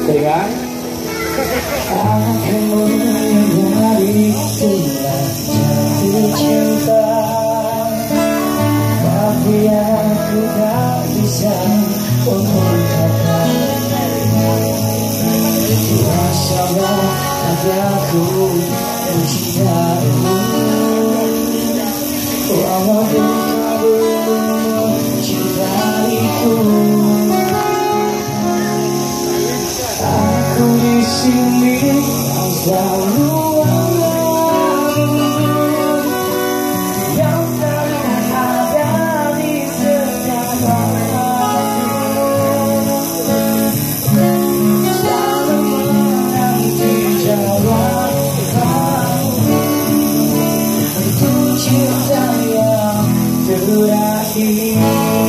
dengan aku menyadari telah jatuh cinta, tapi aku tak bisa mengungkapkan. Rasalah hatiku mencintaimu, walaupun kau belum mencintaiku. Aku di sini selalu yang selalu ada di setiap waktu, selalu menanti jawabanmu untuk cinta yang terakhir.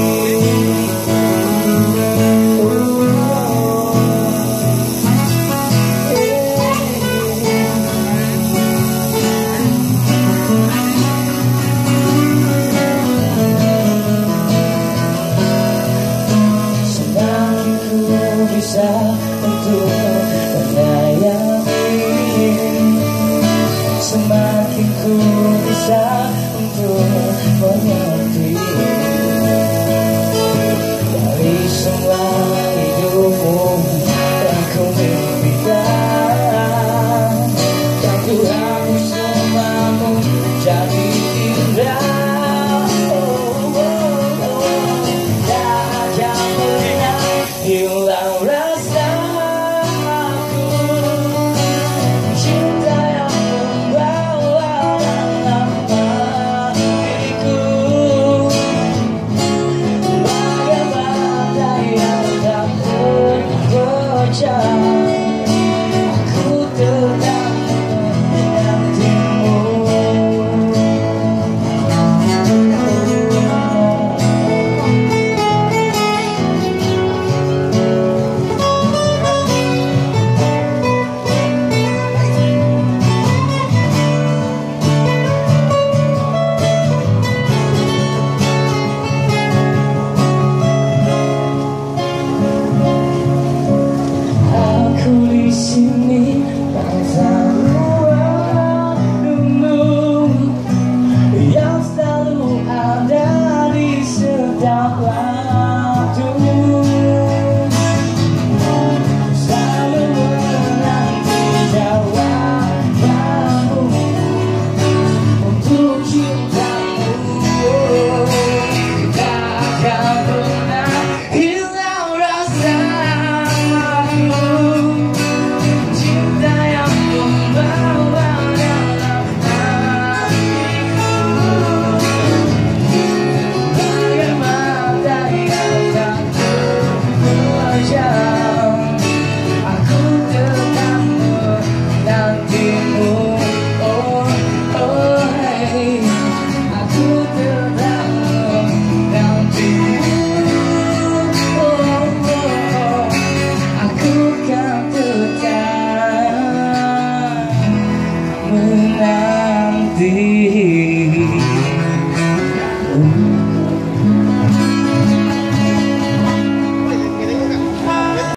Bisa untuk menyayangi, semakin ku bisa untuk mengerti. Dari semua hidupmu yang ku mimpikan, dan ku hapus semamu jadi indah. Hilang rasa aku, cinta yang membawa nama diriku, bagai badai yang tak terpecah. Aku tetap menantimu. Menanti